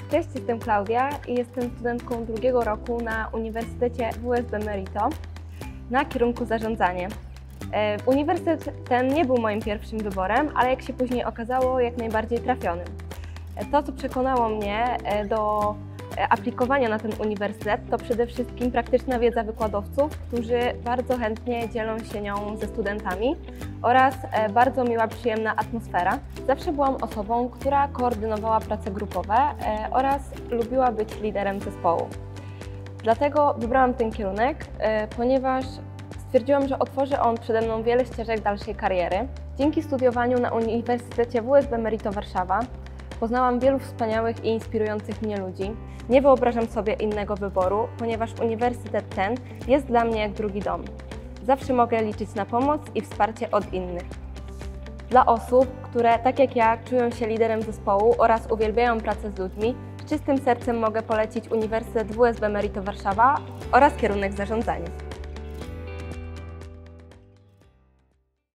Cześć, jestem Klaudia i jestem studentką drugiego roku na Uniwersytecie WSB Merito na kierunku zarządzanie. Uniwersytet ten nie był moim pierwszym wyborem, ale jak się później okazało, jak najbardziej trafionym. To, co przekonało mnie do aplikowania na ten uniwersytet, to przede wszystkim praktyczna wiedza wykładowców, którzy bardzo chętnie dzielą się nią ze studentami oraz bardzo miła, przyjemna atmosfera. Zawsze byłam osobą, która koordynowała prace grupowe oraz lubiła być liderem zespołu. Dlatego wybrałam ten kierunek, ponieważ stwierdziłam, że otworzy on przede mną wiele ścieżek dalszej kariery. Dzięki studiowaniu na Uniwersytecie WSB Merito Warszawa poznałam wielu wspaniałych i inspirujących mnie ludzi. Nie wyobrażam sobie innego wyboru, ponieważ uniwersytet ten jest dla mnie jak drugi dom. Zawsze mogę liczyć na pomoc i wsparcie od innych. Dla osób, które tak jak ja czują się liderem zespołu oraz uwielbiają pracę z ludźmi, z czystym sercem mogę polecić Uniwersytet WSB Merito Warszawa oraz kierunek zarządzania.